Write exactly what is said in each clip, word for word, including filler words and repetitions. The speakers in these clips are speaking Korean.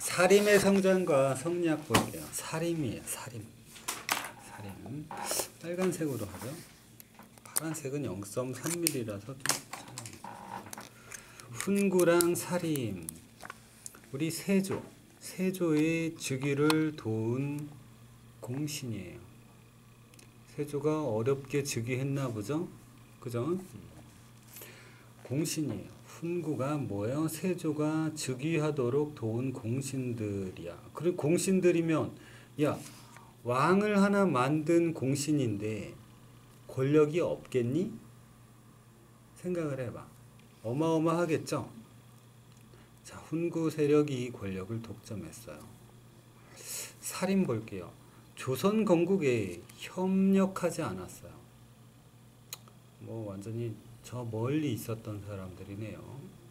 사림의 성장과 성리학 볼게요. 사림이에요. 사림. 사림. 빨간색으로 하죠. 파란색은 영 점 삼 밀리미터라서 좀 훈구랑 사림. 우리 세조. 세조의 즉위를 도운 공신이에요. 세조가 어렵게 즉위했나 보죠? 그죠? 공신이에요. 훈구가 뭐예요? 세조가 즉위하도록 도운 공신들이야. 그리고 공신들이면 야, 왕을 하나 만든 공신인데 권력이 없겠니? 생각을 해봐. 어마어마하겠죠? 자, 훈구 세력이 권력을 독점했어요. 살인 볼게요. 조선 건국에 협력하지 않았어요. 뭐 완전히 저 멀리 있었던 사람들이네요.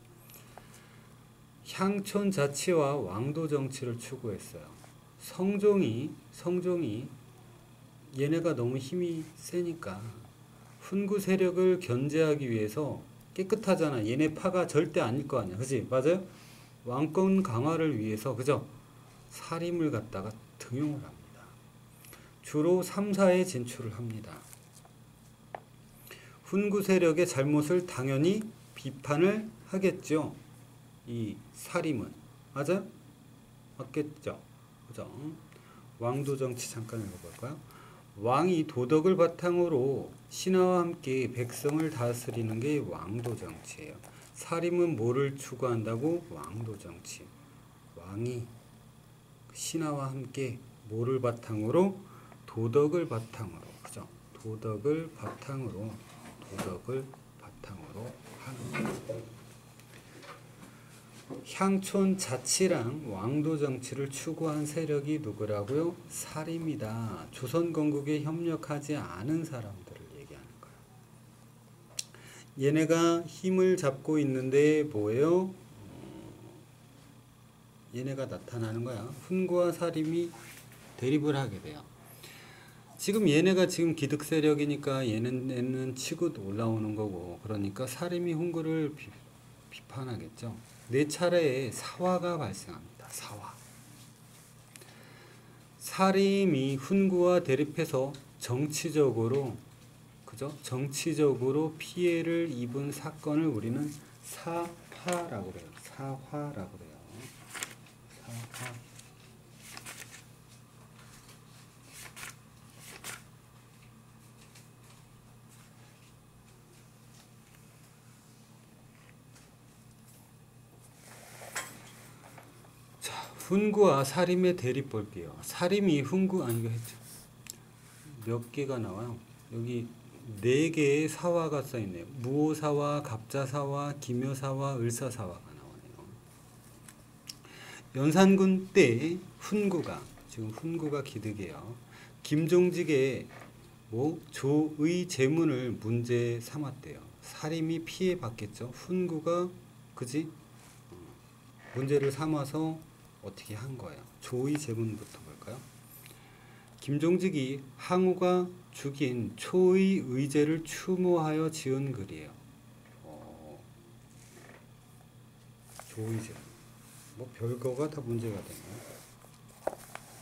향촌 자치와 왕도 정치를 추구했어요. 성종이 성종이 얘네가 너무 힘이 세니까 훈구 세력을 견제하기 위해서 깨끗하잖아. 얘네 파가 절대 아닐 거 아니야. 그지? 맞아요? 왕권 강화를 위해서 그죠? 사림을 갖다가 등용을 합니다. 주로 삼 사에 진출을 합니다. 훈구 세력의 잘못을 당연히 비판을 하겠죠. 이 사림은. 맞아요? 맞겠죠? 그죠? 왕도 정치 잠깐 읽어볼까요? 왕이 도덕을 바탕으로 신하와 함께 백성을 다스리는 게 왕도 정치예요. 사림은 뭐를 추구한다고? 왕도 정치. 왕이 신하와 함께 뭐를 바탕으로? 도덕을 바탕으로. 그죠? 도덕을 바탕으로 도덕을 바탕으로 하는 거예요. 향촌 자치랑 왕도 정치를 추구한 세력이 누구라고요? 사림이다. 조선 건국에 협력하지 않은 사람들을 얘기하는 거예요. 얘네가 힘을 잡고 있는데 뭐예요? 얘네가 나타나는 거야. 훈구와 사림이 대립을 하게 돼요. 지금 얘네가 지금 기득 세력이니까 얘네는 치고 올라오는 거고, 그러니까 사림이 훈구를 비, 비판하겠죠. 네 차례의 사화가 발생합니다. 사화. 사림이 훈구와 대립해서 정치적으로, 그죠? 정치적으로 피해를 입은 사건을 우리는 사화라고 그래요. 사화라고 그래요. 사화. 훈구와 사림의 대립 볼게요. 사림이 훈구, 아니, 이거 했죠. 몇 개가 나와요? 여기 네 개의 사화가 써있네요. 무오사화, 갑자사화, 기묘사화, 을사사화가 나오네요. 연산군 때 훈구가, 지금 훈구가 기득이에요. 김종직의 뭐 조의 재문을 문제 삼았대요. 사림이 피해받겠죠. 훈구가, 그지? 문제를 삼아서 어떻게 한 거예요? 조의 제문부터 볼까요? 김종직이 항우가 죽인 초의 의제를 추모하여 지은 글이에요. 어, 조의 제문. 뭐 별거가 다 문제가 되네요.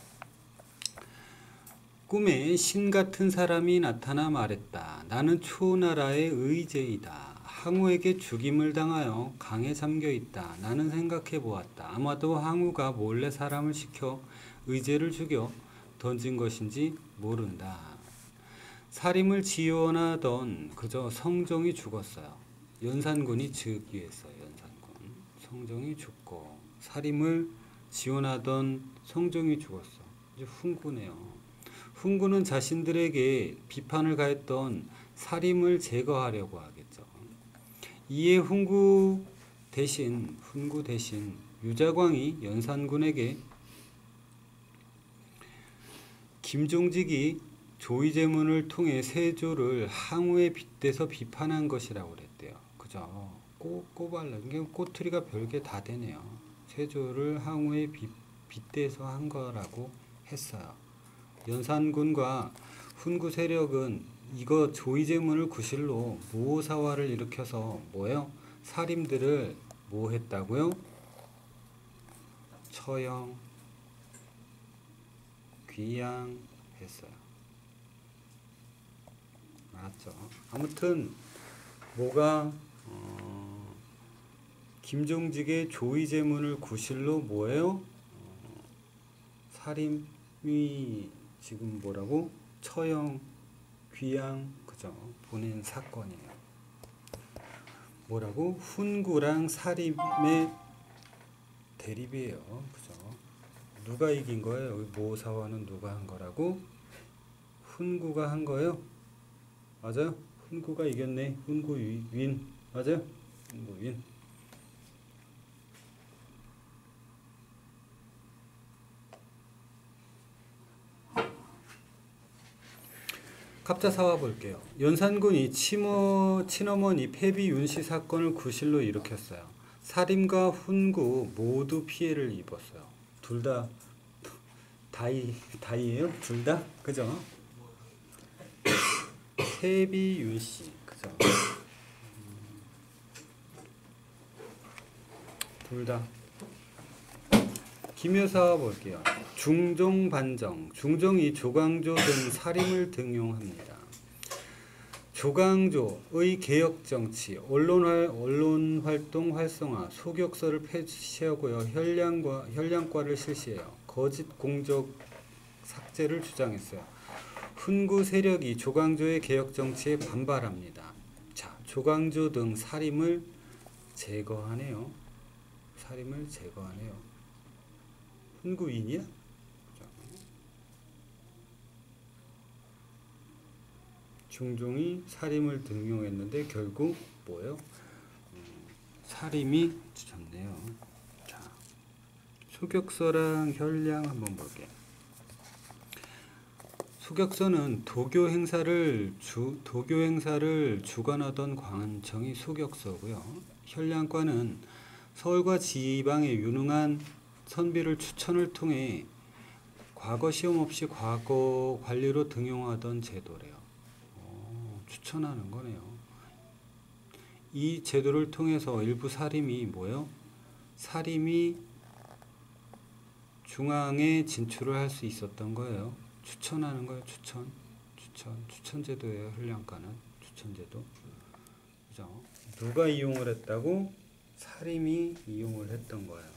꿈에 신 같은 사람이 나타나 말했다. 나는 초나라의 의제이다. 항우에게 죽임을 당하여 강에 잠겨 있다. 나는 생각해 보았다. 아마도 항우가 몰래 사람을 시켜 의제를 죽여 던진 것인지 모른다. 사림을 지원하던 그저 성종이 죽었어요. 연산군이 즉위했어요. 연산군. 성종이 죽고 사림을 지원하던 성종이 죽었어. 이제 훈구네요. 훈구는 자신들에게 비판을 가했던 사림을 제거하려고 하겠죠. 이에 훈구 대신 훈구 대신 유자광이 연산군에게 김종직이 조의제문을 통해 세조를 항우에 빗대서 비판한 것이라고 그랬대요. 그죠? 꼬, 꼬발라. 이게 꼬투리가 별게 다 되네요. 세조를 항우에 빗, 빗대서 한 거라고 했어요. 연산군과 훈구 세력은 이거 조의제문을 구실로 무오사화를 일으켜서 뭐예요? 사림들을 뭐 했다고요? 처형, 귀양 했어요. 알았죠? 아무튼 뭐가 어, 김종직의 조의제문을 구실로 뭐예요? 어, 살인이 지금 뭐라고? 처형, 귀양, 그죠? 보낸 사건이에요. 뭐라고? 훈구랑 살인의 대립이에요. 그죠? 누가 이긴 거예요? 여기 모사화는 누가 한 거라고? 훈구가 한 거예요? 맞아요? 훈구가 이겼네. 훈구 윈. 맞아요? 훈구 윈. 갑자사화 볼게요. 연산군이 치모, 친어머니 패비 윤씨 사건을 구실로 일으켰어요. 살인과 훈구 모두 피해를 입었어요. 둘 다 다이, 다이예요? 둘 다? 그죠? 패비 윤씨, 그죠? 둘 다. 기묘사화 볼게요. 중종 반정. 중종이 조광조 등 살인을 등용합니다. 조광조의 개혁정치, 언론활, 언론활동 활성화, 소격서를 폐지하고요. 혈량과, 혈량과를 실시해요. 거짓 공적 삭제를 주장했어요. 훈구 세력이 조광조의 개혁정치에 반발합니다. 자, 조광조 등 살인을 제거하네요. 살인을 제거하네요. 훈구인이야? 중종이 살인을 등용했는데 결국 뭐예요? 음, 살인이 졌네요. 자, 소격서랑 혈량 한번 볼게요. 소격서는 도교 행사를 주 도교 행사를 주관하던 관청이 소격서고요. 혈량과는 서울과 지방의 유능한 선비를 추천을 통해 과거 시험 없이 과거 관리로 등용하던 제도래요. 오, 추천하는 거네요. 이 제도를 통해서 일부 사림이 뭐예요? 사림이 중앙에 진출을 할 수 있었던 거예요. 추천하는 거예요. 추천, 추천, 추천 제도예요. 혈량과는 추천 제도. 그죠? 누가 이용을 했다고? 사림이 이용을 했던 거예요.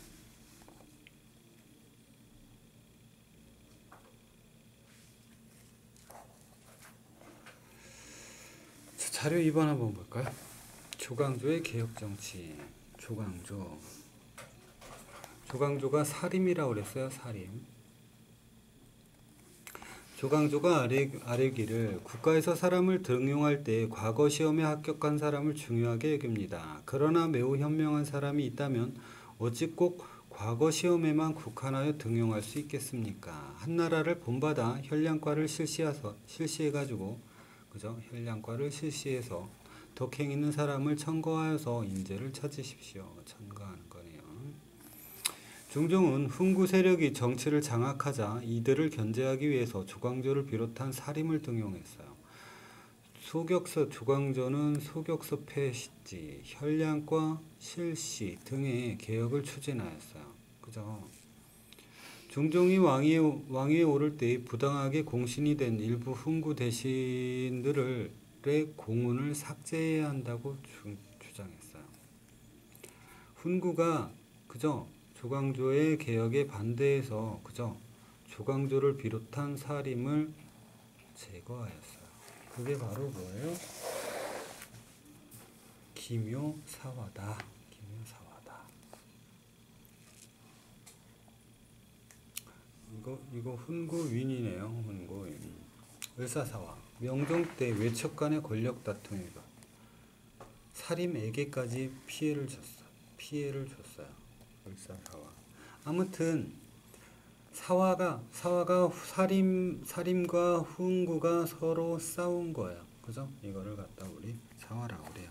자료 이 번 한번 볼까요? 조광조의 개혁정치. 조광조. 조광조가 살인이라고 그랬어요. 살인. 조광조가 아래, 아래기를 국가에서 사람을 등용할 때 과거 시험에 합격한 사람을 중요하게 여깁니다. 그러나 매우 현명한 사람이 있다면 어찌 꼭 과거 시험에만 국한하여 등용할 수 있겠습니까? 한 나라를 본받아 혈량과를 실시해서 실시해가지고 그죠? 혈량과를 실시해서 덕행 있는 사람을 청거하여서 인재를 찾으십시오. 청거하는 거네요. 중종은 훈구 세력이 정치를 장악하자 이들을 견제하기 위해서 조광조를 비롯한 살인을 등용했어요. 소격서 조광조는 소격서 폐지, 혈량과 실시 등의 개혁을 추진하였어요. 그죠? 중종이 왕위에, 왕위에 오를 때 부당하게 공신이 된 일부 훈구 대신들의 공훈을 삭제해야 한다고 주, 주장했어요. 훈구가 그죠? 조광조의 개혁에 반대해서 그죠? 조광조를 비롯한 살인을 제거하였어요. 그게 바로 뭐예요? 기묘사화다. 기묘사화다. 이거 이거 훈구윈이네요. 훈구윈. 을사사화. 명종 때 외척 간의 권력 다툼이다. 살인에게까지 피해를 줬어. 피해를 줬어요. 을사사화. 아무튼 사화가 사화가 살인 살인과 훈구가 서로 싸운 거예요. 그죠? 이거를 갖다 우리 사화라고 그래요.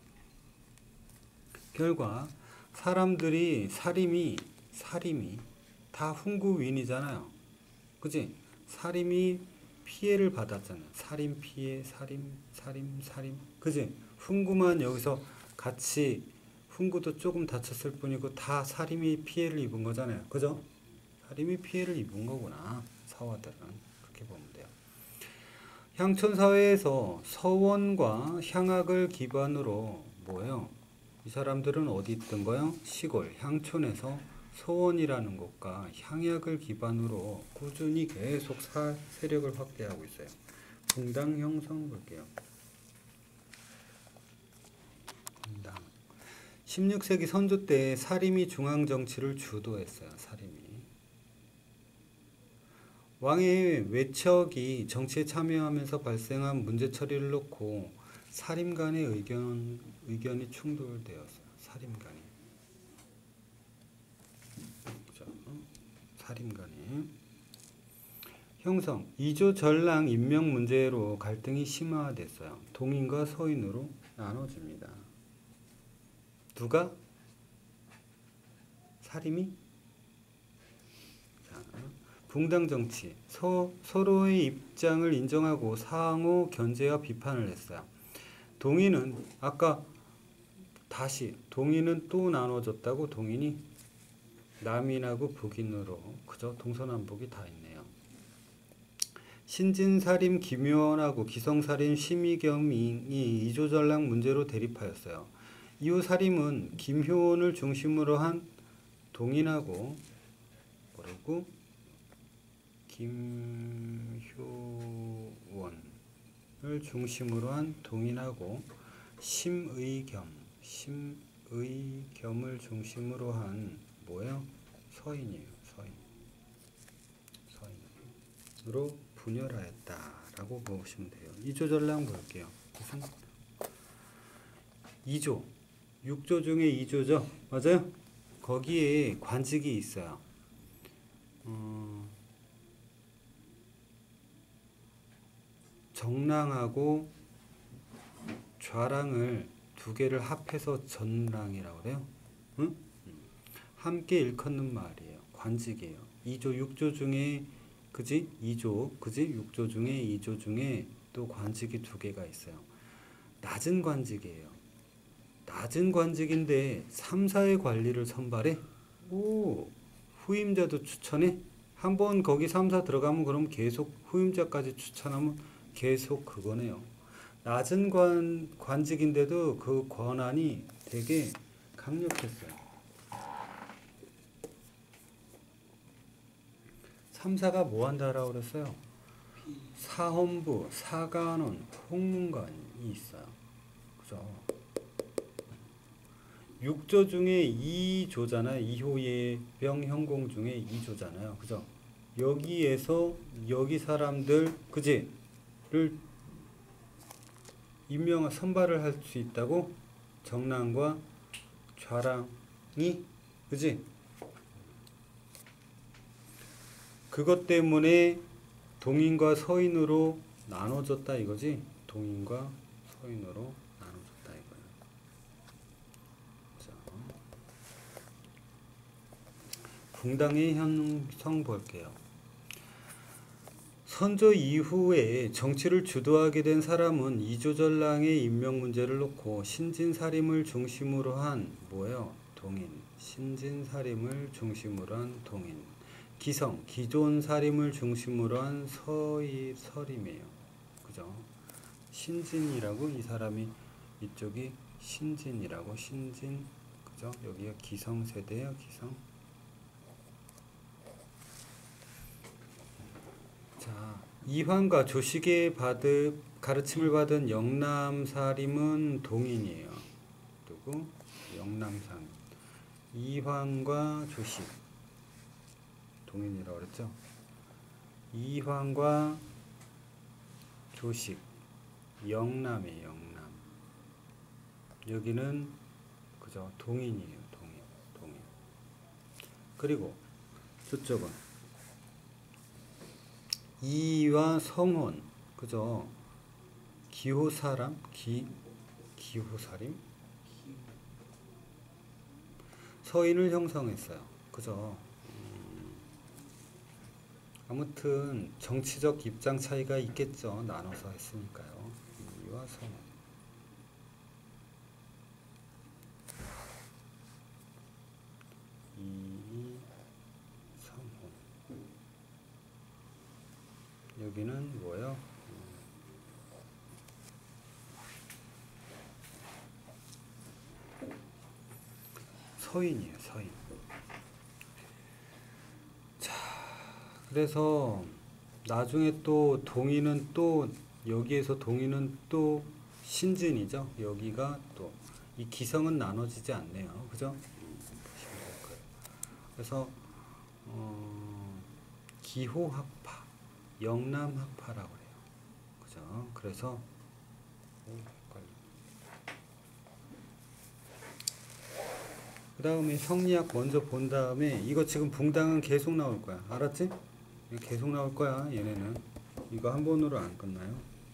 결과 사람들이 살인이 살인이 다 훈구윈이잖아요. 그지? 살인이 피해를 받았잖아요. 살인 피해, 살인, 살인, 살인. 그지? 훈구만 여기서 같이 훈구도 조금 다쳤을 뿐이고 다 사림이 피해를 입은 거잖아요. 그죠? 사림이 피해를 입은 거구나. 사화들은. 그렇게 보면 돼요. 향촌 사회에서 서원과 향악을 기반으로 뭐예요? 이 사람들은 어디 있던 거요? 시골 향촌에서 서원이라는 곳과 향약을 기반으로 꾸준히 계속 사, 세력을 확대하고 있어요. 붕당 형성 볼게요. 붕당. 십육 세기 선조 때 사림이 중앙 정치를 주도했어요. 사림이. 왕의 외척이 정치에 참여하면서 발생한 문제 처리를 놓고 사림 간의 의견, 의견이 충돌되었어요. 사림 간이. 그죠? 사림 간이. 형성. 이조 전랑 임명 문제로 갈등이 심화됐어요. 동인과 서인으로 나눠집니다. 누가? 사림이? 자, 붕당 정치. 서, 서로의 입장을 인정하고 상호 견제와 비판을 했어요. 동인은 아까 다시 동인은 또 나눠졌다고. 동인이 남인하고 북인으로. 그죠? 동서남북이 다 있네요. 신진사림 김효원하고 기성사림 심의겸이 이조전랑 문제로 대립하였어요. 이후 사림은 김효원을 중심으로 한 동인하고 뭐라고? 김효원을 중심으로 한 동인하고 심의겸, 심의겸을 중심으로 한 뭐예요? 서인이에요. 서인. 서인으로 분열하였다라고 보시면 돼요. 이조전랑 볼게요. 무슨 이조, 육조 중에 이조죠. 맞아요? 거기에 관직이 있어요. 어, 정랑하고 좌랑을 두 개를 합해서 전랑이라고 그래요. 응? 함께 일컫는 말이에요. 관직이에요. 이조, 육조 중에 그지? 이조, 그지? 육조 중에 이조 중에 또 관직이 두 개가 있어요. 낮은 관직이에요. 낮은 관직인데 삼사의 관리를 선발해? 오, 후임자도 추천해? 한번 거기 삼사 들어가면 그럼 계속 후임자까지 추천하면 계속 그거네요. 낮은 관, 관직인데도 그 권한이 되게 강력했어요. 삼사가 뭐 한다라고 그랬어요? 사헌부, 사간원, 홍문관이 있어요. 그죠? 육조 중에 이조잖아요. 이호예병 현공 중에 이조잖아요. 그죠? 여기에서 여기 사람들 그지? 를 임명 선발을 할 수 있다고? 정랑과 좌랑이 그지? 그것 때문에 동인과 서인으로 나눠졌다 이거지? 동인과 서인으로 나눠졌다 이거예요. 자, 붕당의 형성 볼게요. 선조 이후에 정치를 주도하게 된 사람은 이조전랑의 임명 문제를 놓고 신진사림을 중심으로 한 뭐예요? 동인. 신진사림을 중심으로 한 동인. 기성, 기존사림을 중심으로 한 서이, 서림이에요. 그죠? 신진이라고 이 사람이 이쪽이 신진이라고 신진 그죠? 여기가 기성세대예요. 기성. 자, 이황과 조식의 받은 가르침을 받은 영남사림은 동인이에요. 누구? 영남사림. 이황과 조식. 동인이라고 그랬죠. 이황과 조식. 영남이에요. 영남. 여기는 그죠? 동인이에요. 동인. 동인. 그리고 저쪽은 이와 성혼. 그죠? 기호사람? 기, 기호사림? 서인을 형성했어요. 그죠? 아무튼 정치적 입장 차이가 있겠죠. 나눠서 했으니까요. 이와 성원. 이성호. 여기는 뭐예요? 서인이에요, 서인. 자, 그래서 나중에 또 동의는 또 여기에서 동의는 또 신진이죠. 여기가 또 이 기성은 나눠지지 않네요. 그죠? 보시면 될 거예요. 그래서 어, 기호학파, 영남학파라고 그래요. 그죠? 그래서 그 다음에 성리학 먼저 본 다음에 이거 지금 붕당은 계속 나올 거야. 알았지? 계속 나올 거야. 얘네는 이거 한 번으로 안 끝나요.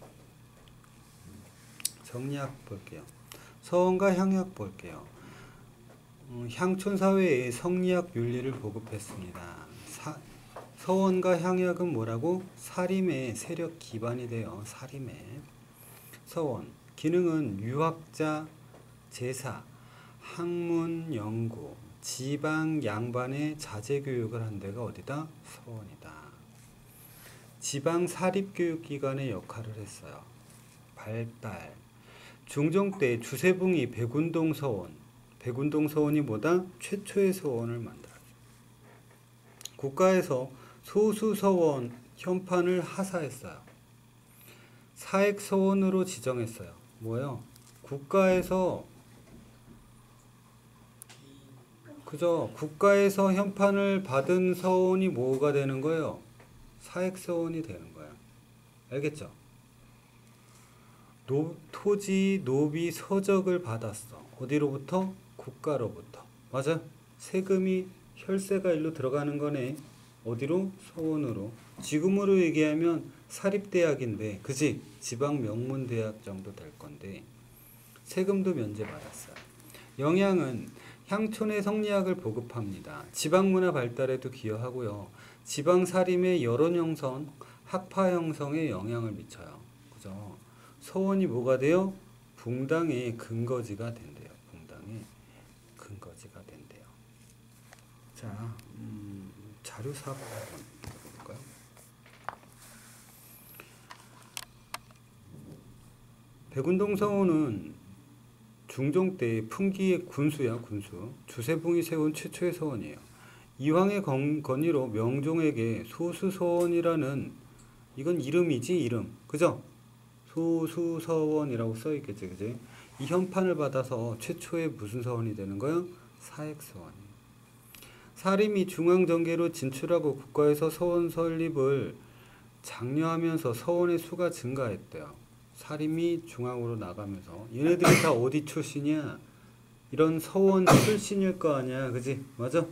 성리학 볼게요. 서원과 향약 볼게요. 음, 향촌 사회에 성리학 윤리를 보급했습니다. 사, 서원과 향약은 뭐라고? 사림의 세력 기반이 돼요. 사림의 서원 기능은 유학자, 제사, 학문 연구, 지방 양반의 자제 교육을 한 데가 어디다? 서원이다. 지방 사립교육기관의 역할을 했어요. 발달. 중종 때 주세붕이 백운동 서원, 백운동 서원이 뭐다? 최초의 서원을 만들었어요. 국가에서 소수 서원 현판을 하사했어요. 사액 서원으로 지정했어요. 뭐예요? 국가에서 그죠? 국가에서 현판을 받은 서원이 뭐가 되는 거예요? 사액 서원이 되는 거야. 알겠죠? 노, 토지, 노비, 서적을 받았어. 어디로부터? 국가로부터. 맞아? 세금이 혈세가 일로 들어가는 거네. 어디로? 서원으로. 지금으로 얘기하면 사립대학인데, 그지? 지방 명문대학 정도 될 건데 세금도 면제받았어요. 영향은 향촌의 성리학을 보급합니다. 지방문화 발달에도 기여하고요. 지방사림의 여론 형성, 학파 형성에 영향을 미쳐요. 그죠? 서원이 뭐가 돼요? 붕당의 근거지가 된대요. 붕당의 근거지가 된대요. 자, 음, 자료사 한번 볼까요? 백운동 서원은 중종 때 풍기의 군수야, 군수. 주세붕이 세운 최초의 서원이에요. 이황의 건의로 명종에게 소수서원이라는, 이건 이름이지, 이름. 그죠? 소수서원이라고 써있겠지, 그지? 이 현판을 받아서 최초의 무슨 서원이 되는 거야? 사액서원. 사림이 중앙정계로 진출하고 국가에서 서원 설립을 장려하면서 서원의 수가 증가했대요. 사림이 중앙으로 나가면서. 얘네들이 다 어디 출신이야? 이런 서원 출신일 거 아니야, 그지? 맞아?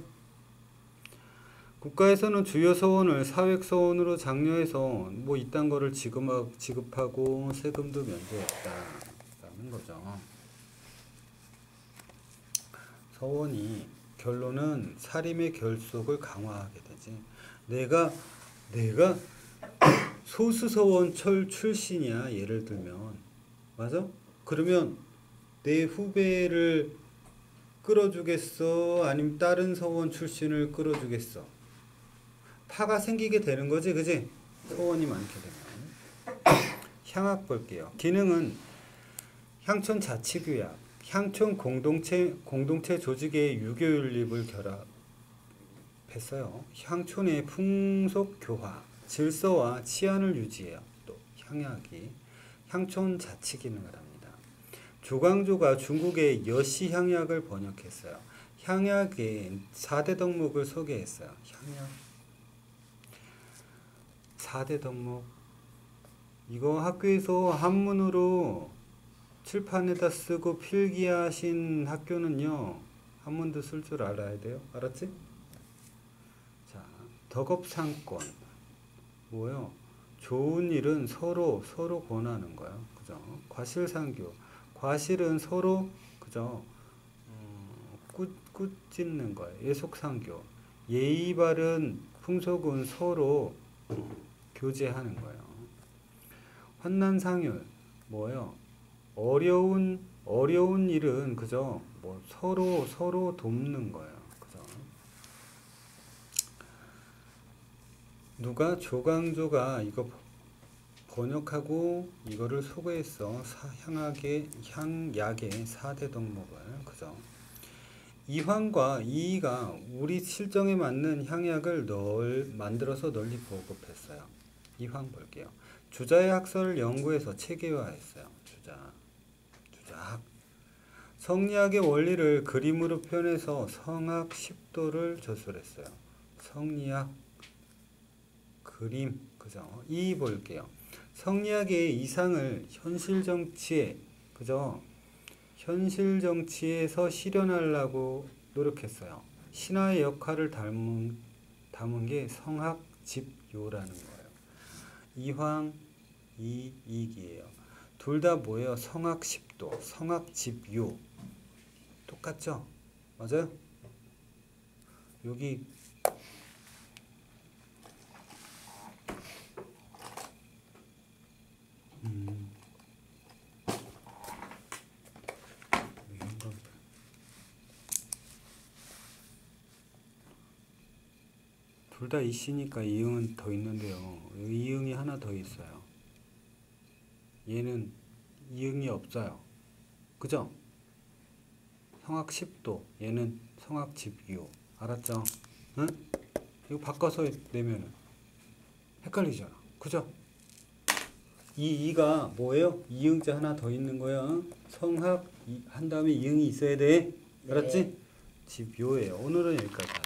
국가에서는 주요 서원을 사획서원으로 장려해서 뭐 이딴 거를 지급, 지급하고 세금도 면제했다라는 거죠. 서원이 결론은 사림의 결속을 강화하게 되지. 내가 내가 소수서원 철 출신이야, 예를 들면. 맞아? 그러면 내 후배를 끌어주겠어? 아니면 다른 서원 출신을 끌어주겠어? 파가 생기게 되는 거지, 그지? 서원이 많게 되면. 향학 볼게요. 기능은 향촌 자치교약, 향촌 공동체, 공동체 조직의 유교 윤립을 결합했어요. 향촌의 풍속 교화, 질서와 치안을 유지해요. 또 향약이 향촌 자치 기능을 합니다. 조광조가 중국의 여시 향약을 번역했어요. 향약의 사 대 덕목을 소개했어요. 향약 사 대 덕목, 이거 학교에서 한문으로 칠판에다 쓰고 필기하신 학교는요, 한문도 쓸 줄 알아야 돼요. 알았지? 자, 덕업상권 뭐요? 좋은 일은 서로 서로 권하는 거야. 그죠? 과실상교, 과실은 서로, 그죠? 음, 꾸, 꾸짖는 거야. 예속상교, 예의 바른 풍속은 서로 교제하는 거예요. 환난상율 뭐예요? 어려운 어려운 일은, 그죠? 뭐 서로 서로 돕는 거예요. 그죠? 누가 조강조가 이거 번역하고 이거를 소개했어. 사, 향약의 향약의 사 대 덕목을. 그죠? 이황과 이이가 우리 실정에 맞는 향약을 널 만들어서 널리 보급했어요. 이황 볼게요. 주자의 학설을 연구해서 체계화했어요. 주자, 주자학. 성리학의 원리를 그림으로 표현해서 성학 십도를 저술했어요. 성리학 그림, 그죠? 이 볼게요. 성리학의 이상을 현실 정치에, 그죠? 현실 정치에서 실현하려고 노력했어요. 신화의 역할을 담은, 담은 게 성학 집요라는 거예요. 이황, 이익이에요. 둘 다 뭐예요? 성학 십도, 성학 집요. 똑같죠? 맞아요? 여기 음. 둘 다 이씨니까 이응은 더 있는데요. 이응이 하나 더 있어요. 얘는 이응이 없어요. 그죠? 성악 십도, 얘는 성악 집요. 알았죠? 응? 이거 바꿔서 내면은 헷갈리잖아. 그죠? 이 이가 뭐예요? 이응자 하나 더 있는 거야. 성학 한 다음에 이응이 있어야 돼. 알았지? 네. 집요예요. 오늘은 여기까지.